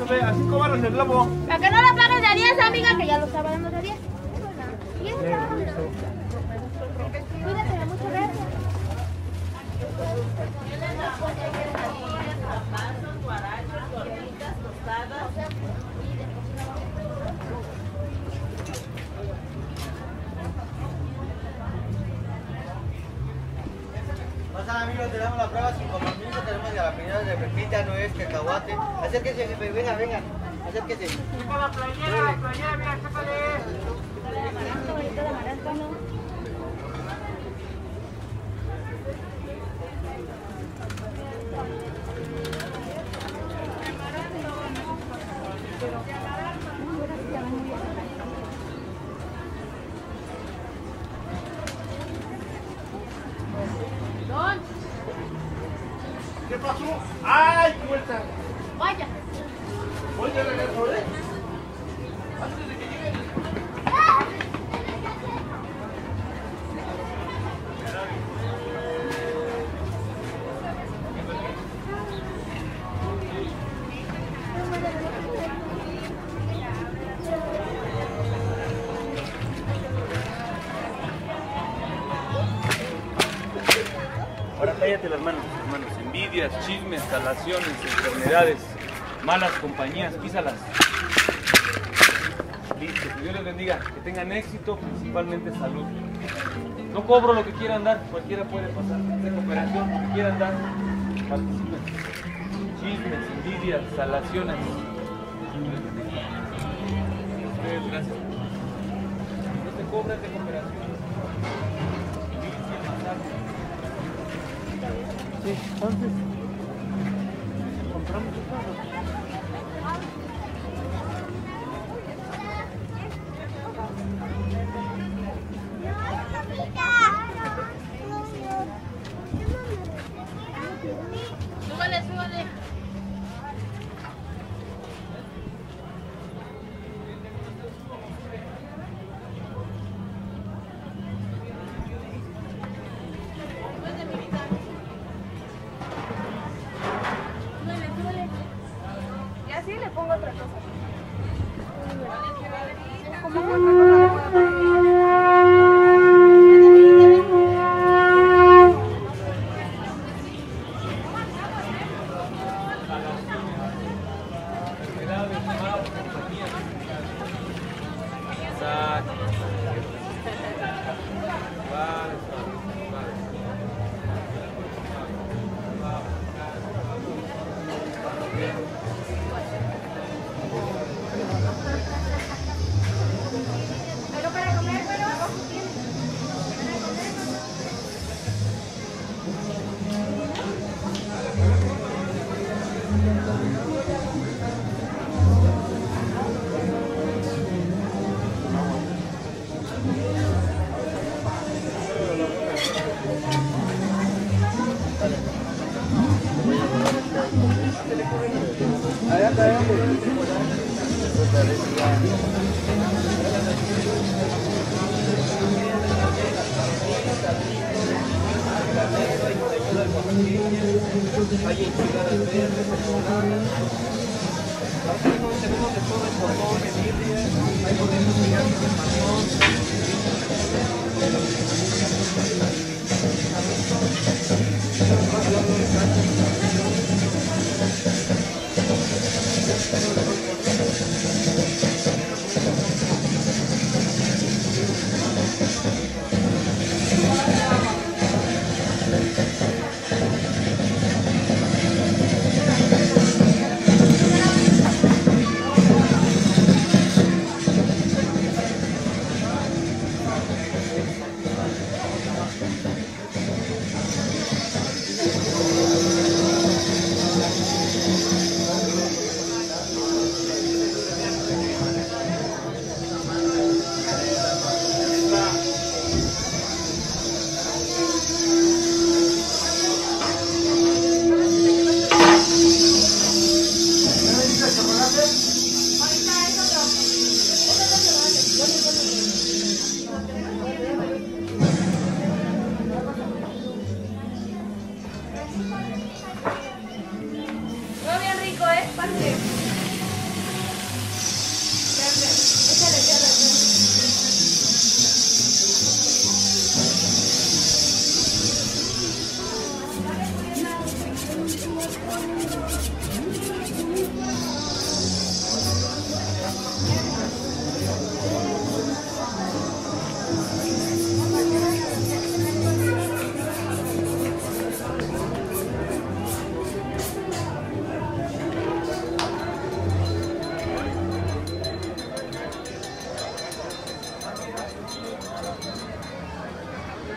Ándale, a 5 baros el globo. Para que no lo pagues de 10, amiga, que ya lo estaba dando de 10. Cuídate, muchas gracias. Zapatos, guarachos, gorditas, tostadas. Pasan amigos, tenemos la prueba sin compromiso, tenemos de la primera de pepita, nuez, cacahuate. Acérquense, jefe, venga, venga, acérquense. Saca la playera, mira, sácale. ¿Qué pasó? ¡Ay, qué vuelta! Vaya. Voy de regreso, ¿eh? Antes de que llegue. Ahora cállate las manos, hermanos. Envidias, chismes, salaciones, enfermedades, malas compañías, písalas. Listo, que Dios les bendiga, que tengan éxito, principalmente salud. No cobro lo que quieran dar, cualquiera puede pasar de cooperación, lo que quieran dar, participen. Chismes, envidias, salaciones. Ustedes, gracias. No te cobras de cooperación. Sí, entonces compramos eso. Súbale, súbale. Y así le pongo otra cosa. Pero para comer, pero Hay enchiladas verdes, ensaladas. Aquí tenemos de todo el cordón, de birria. Hay podemos pegar de matón.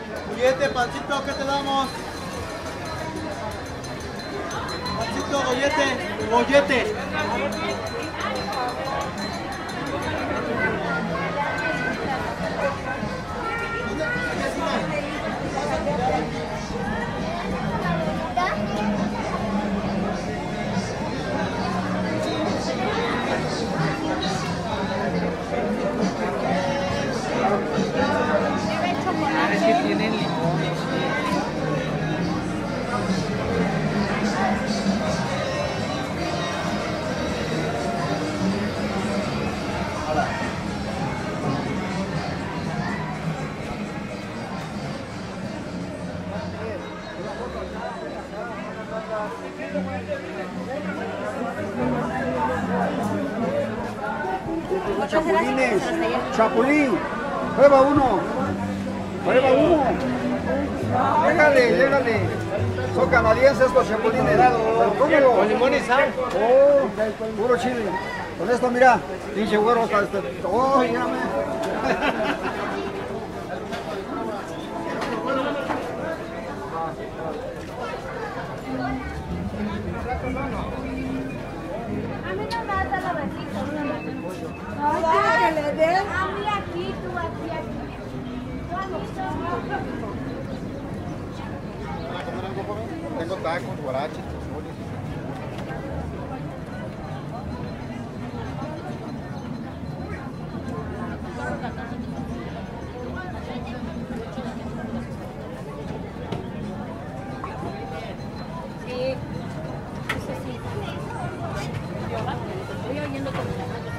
Gollete, pancito, ¿qué te damos? Pancito, gollete, gollete. Es que tienen limón. Chapulines, chapulín, prueba uno, prueba uno. Llégale, llégale. Son canadienses estos chapulines. Cómelo. Con limón y sal. Oh, puro chile. Con esto, mira, pinche güero hasta este. Oh, llame. A mí no me da la besita. Ay, que le den. A mí aquí, tú aquí, aquí. Tú aquí, Tengo tacos, guaraches, pozole. Sí. Eso sí. Voy oyendo con la mano.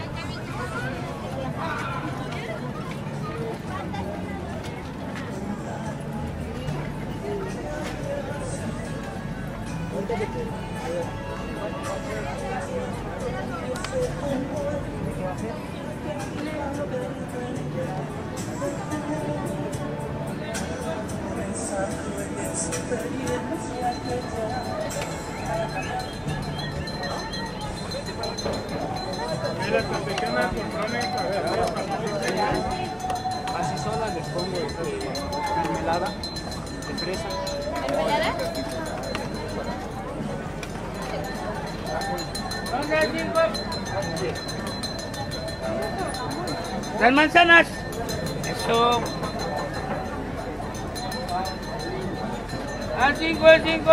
Así solas les pongo mermelada de fresa. ¿Mermelada? Las manzanas. Eso. Al 5, al 5.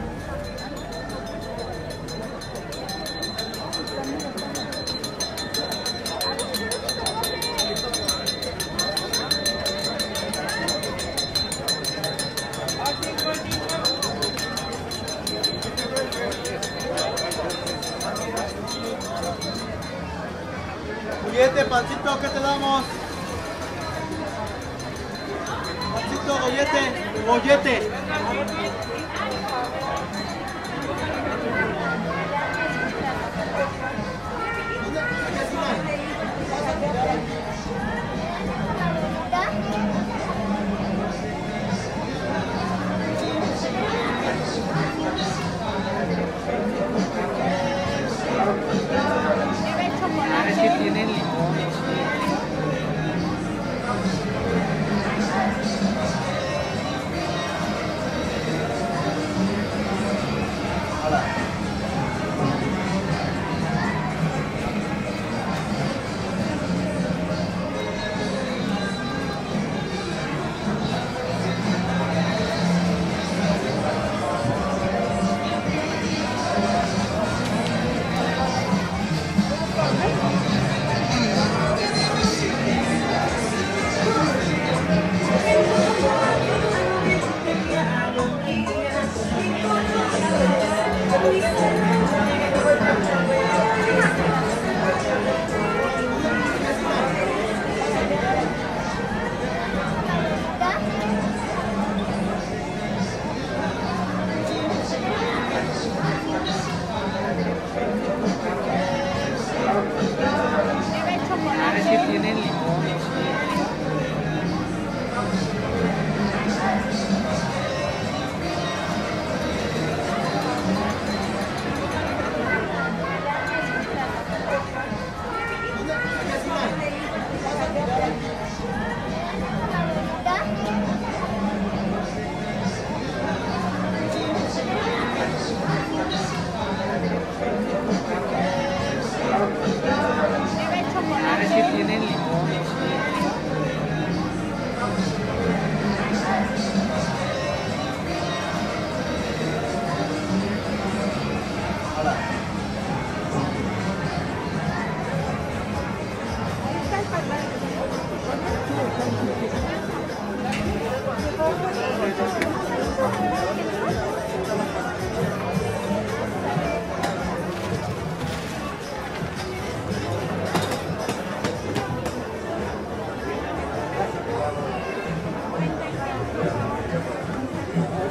Gollete, pancito, ¿qué te damos? Pancito, gollete, gollete. Es que tienen limón.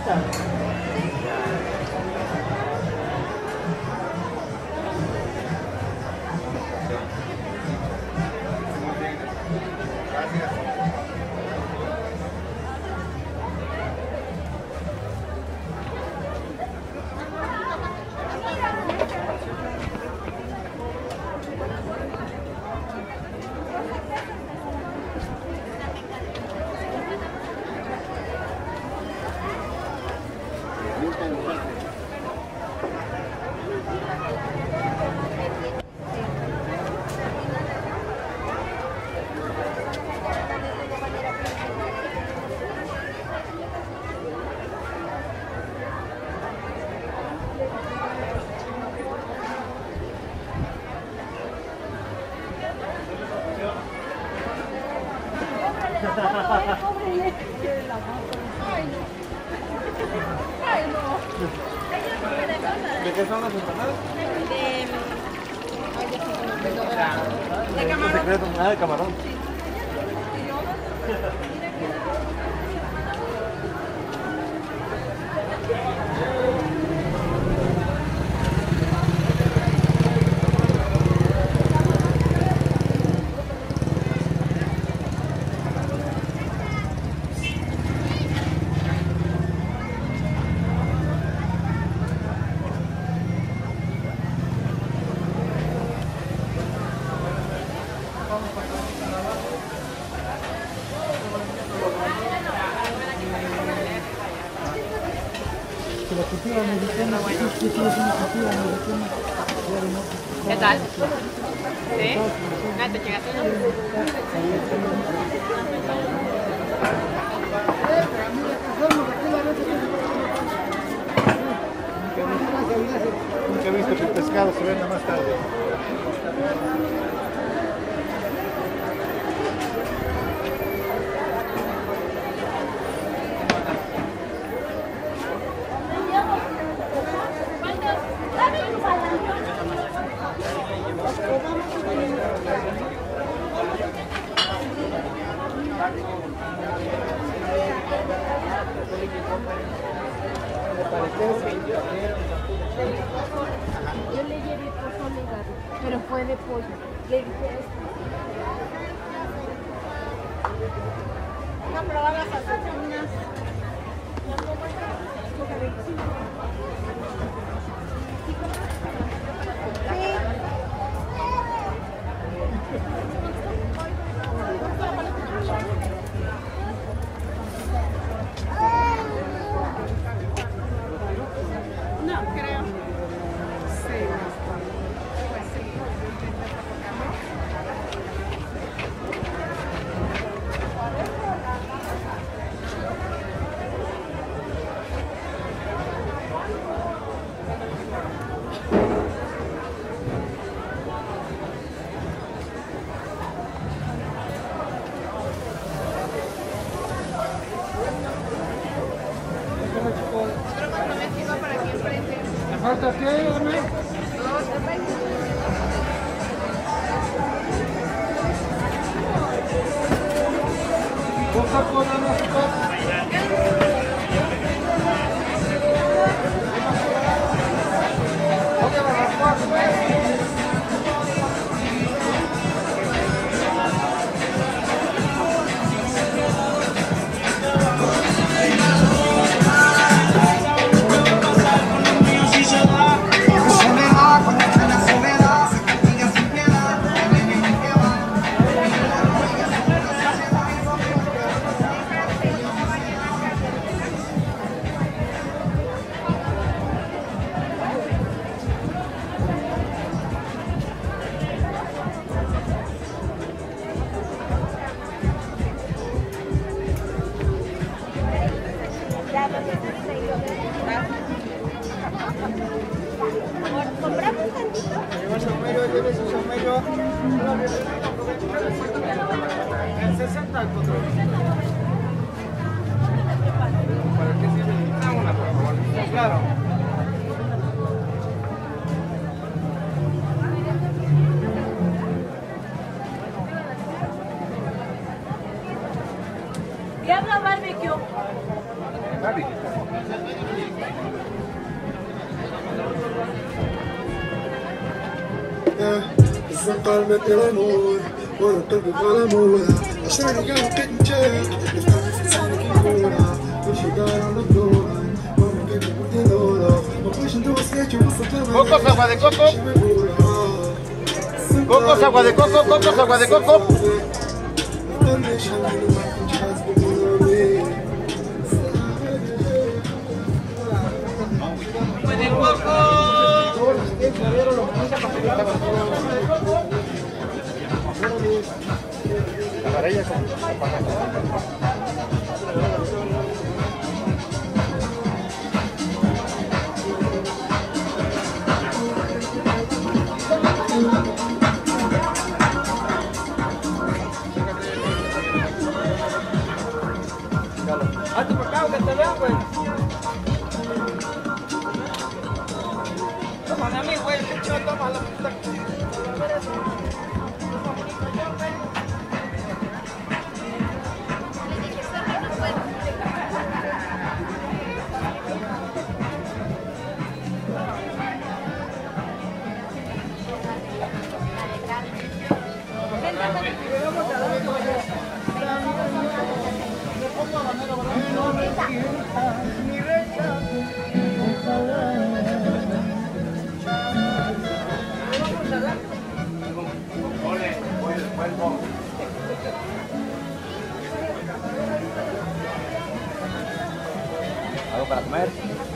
¿De qué son las empanadas? De camarón. Secreto, nada de camarón. La cultura mexicana, sí, sí, es una cultura mexicana. ¿Qué tal? ¿Sí? Ah, ¿te llegaste? Nunca he visto que el pescado se venda más tarde. Yo le llevé pozole y garro, pero fue de pollo. Le dije esto. Vamos a probar las aceitunas. No, creo. Sí, pues sí. Otro comprometido para aquí enfrente. ¿Me falta qué, Ana? ¿Dos tacos de azúcar? ¿Compramos tantito? Lleva el sombrero, lleve su sombrero. El 60 al control. ¿Para qué sirve? Una, por favor. Claro. Diablo barbecue. Totalmente el amor, bueno, todo la moda. Ayer llegamos que un check, estamos en equivocada. No llegaron los dólares, vamos que te curte el oro. No puedes en tu hecho, vas a tomar. Cocos, agua de coco. Cocos, agua de coco, cocos, agua de coco. Hazte por acá, que te vean, güey. Tómame a mí, güey. Toma la puta. ¿Algo para comer?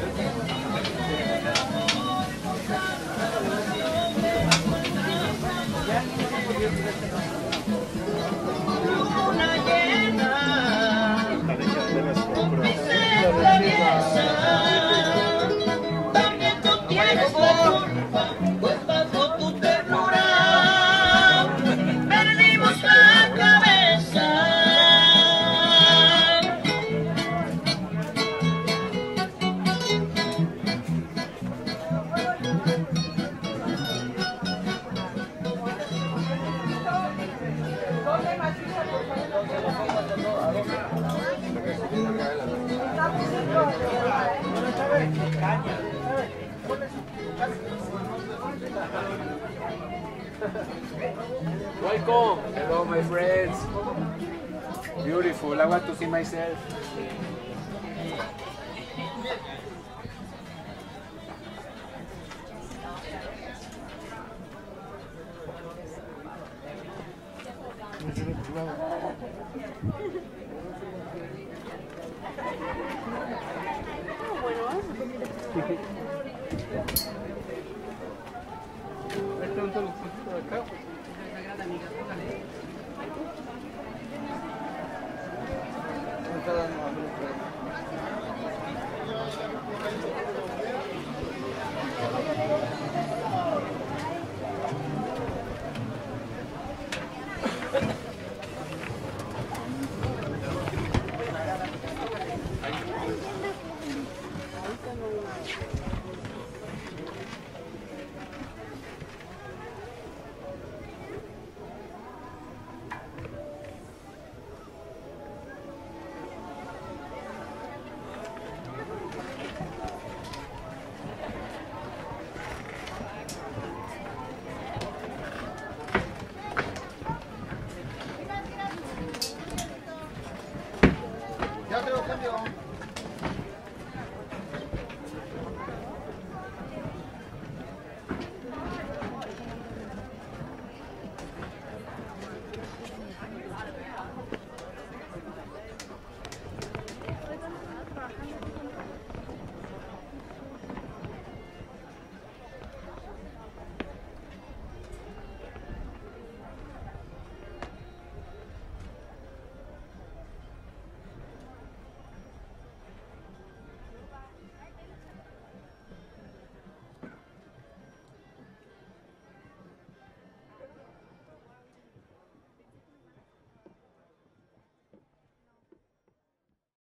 También tú tienes la culpa, pues bajo tu ternura perdimos la cabeza. Welcome. Hello, my friends. Beautiful. I want to see myself. Ya te lo cambio.